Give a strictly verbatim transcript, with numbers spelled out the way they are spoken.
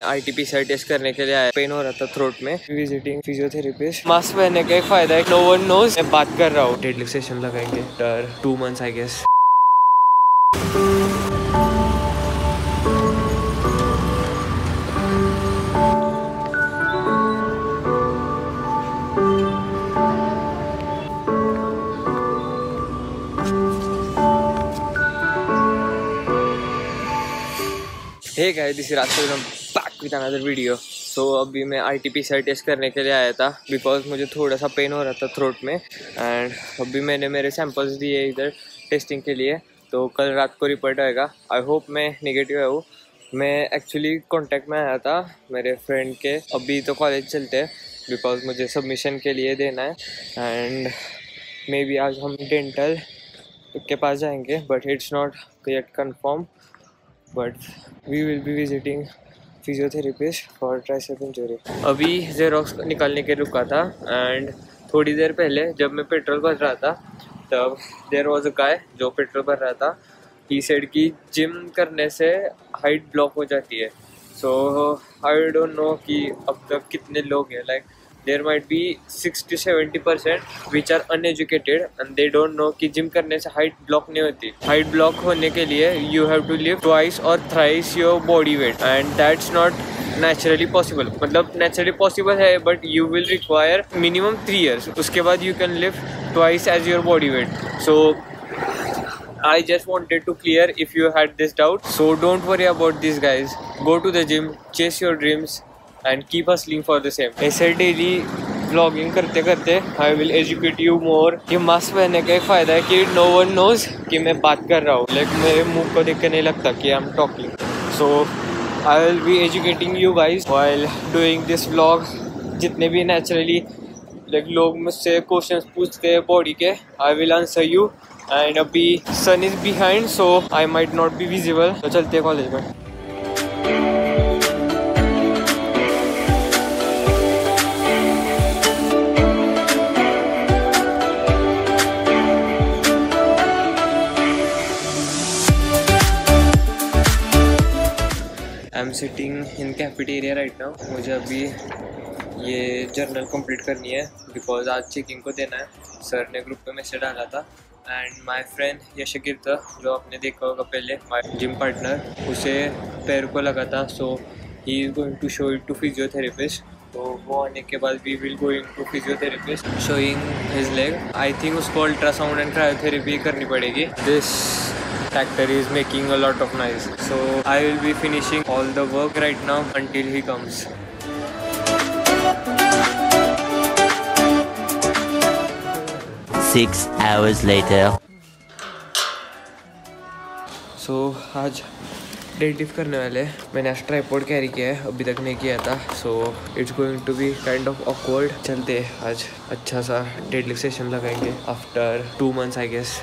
RTPCR test करने के लिए आया। पेन हो रहा था थ्रोट में। Visiting physiotherapist. मास्क पहनने का एक फायदा है, नो वन नोज मैं बात कर रहा हूँ। डेडलिफ्ट सेशन लगाएंगे after two months I guess. Hey guys, this is Rajput, back with another video. So अभी मैं आरटीपीसीआर टेस्ट करने के लिए आया था बिकॉज मुझे थोड़ा सा पेन हो रहा था थ्रोट में। एंड अभी मैंने मेरे सैंपल्स दिए इधर टेस्टिंग के लिए, तो कल रात को रिपोर्ट आएगा। आई होप मैं नेगेटिव है। वो मैं एक्चुअली कांटेक्ट में आया था मेरे फ्रेंड के। अभी तो कॉलेज चलते हैं बिकॉज मुझे सबमिशन के लिए देना है। एंड मे बी आज हम डेंटल के पास जाएंगे, but it's not yet confirm. But we will be visiting physiotherapist for tricep injury. अभी जेरोक्स निकालने के रुका था एंड थोड़ी देर पहले जब मैं पेट्रोल भर रहा था तब देयर वाज अ गाय जो पेट्रोल भर रहा था। ही सेड कि जिम करने से हाइट ब्लॉक हो जाती है। सो आई डोंट नो कि अब तक कितने लोग हैं, like there might be sixty seventy percent which are uneducated and they don't know कि जिम करने से हाइट ब्लॉक नहीं होती। हाइट ब्लॉक होने के लिए you have to lift twice और thrice your body weight and that's not naturally possible. मतलब नेचुरली पॉसिबल है but you will require minimum three years. उसके बाद you can lift twice as your body weight. So I just wanted to clear if you had this doubt. So don't worry about this guys. Go to the gym, chase your dreams and keep hustling for the same. ऐसे daily vlogging करते करते I will educate you more. ये mask पहनने का एक फ़ायदा है कि no one knows कि मैं बात कर रहा हूँ। Like मेरे मुंह को देख के नहीं लगता कि I'm talking. So I will be educating you guys while doing this vlog. जितने भी naturally like लोग मुझसे questions पूछते हैं बॉडी के, I will answer you. And अभी sun is behind so I might not be visible. तो चलते हैं कॉलेज में। I am sitting in cafeteria right now. मुझे अभी ये जर्नल कंप्लीट करनी है बिकॉज आज चेकिंग को देना है। सर ने ग्रुप पे मैसेज डाला था एंड माय फ्रेंड यशकीर्त जो आपने देखा होगा पहले, माय जिम पार्टनर, उसे पैर को लगा था। So he is going to show it to physiotherapist. तो वो आने के बाद we will going to physiotherapist showing his leg. I think उसको अल्ट्रासाउंड एंड क्रायोथेरेपी करनी पड़ेगी। This tractor is making a lot of noise. So I will be finishing all the work right now until he comes. Six hours later. So आज deadlift करने वाले। मैंने आज tripod carry किया है, अभी तक नहीं किया था। So it's going to be kind of awkward. चलते आज अच्छा सा डेडलिफ्ट सेशन लगाएंगे after two months I guess.